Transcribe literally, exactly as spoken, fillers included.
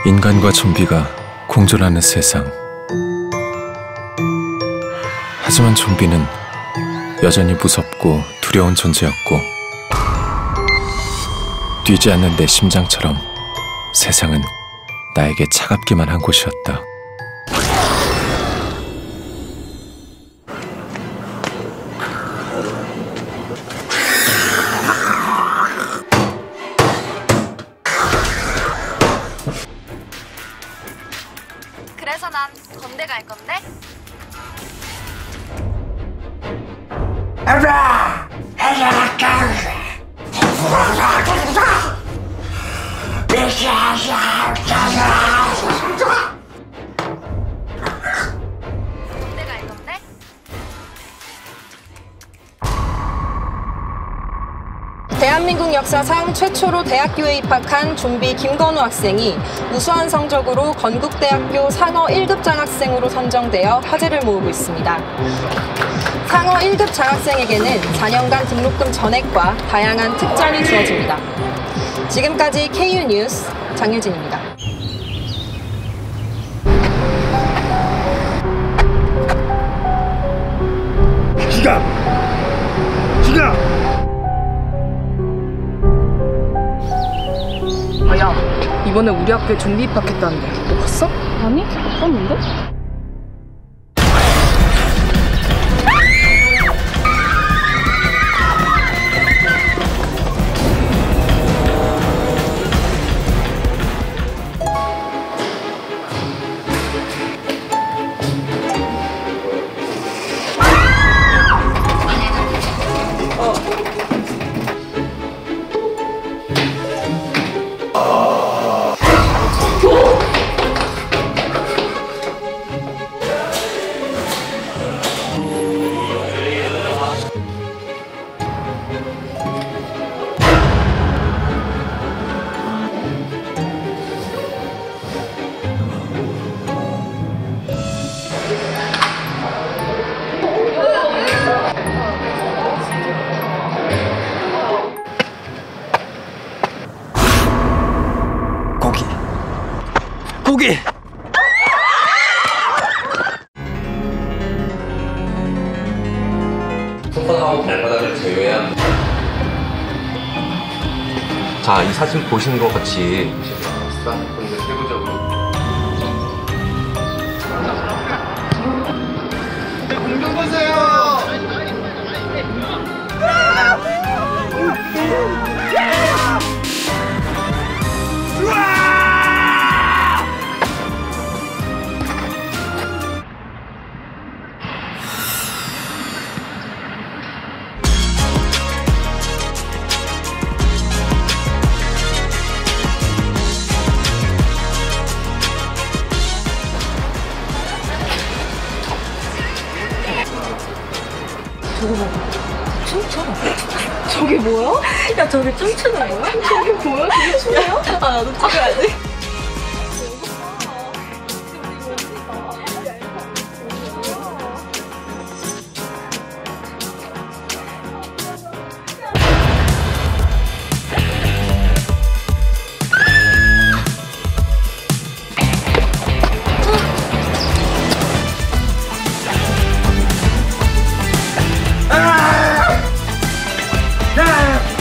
인간과 좀비가 공존하는 세상. 하지만 좀비는 여전히 무섭고 두려운 존재였고, 뛰지 않는 내 심장처럼 세상은 나에게 차갑기만 한 곳이었다. 그래서 난 건대 갈 건데? 건대 갈 건데? 대한민국 역사상 최초로 대학교에 입학한 좀비 김건우 학생이 우수한 성적으로 건국대학교 상어 일 급 장학생으로 선정되어 화제를 모으고 있습니다. 상어 일 급 장학생에게는 사 년간 등록금 전액과 다양한 특전이 주어집니다. 지금까지 케이유 뉴스 장유진입니다. 기가! 기가! 아, 야, 이번에 우리 학교에 좀비 입학했다는데 너 봤어? 아니, 못 봤는데? 고기! 고기! 손바닥하고 발바닥을 제외해야 합니다. 자, 이 사진 보신 것 같이 싹 근데 세부적으로 공룡 보세요! 저거 봐. 춤춰. 저게 뭐야? 야, 저게 춤추는 거야? 저게 뭐야? 저게 춤이야? 아, 나도 찍어야 돼. 아!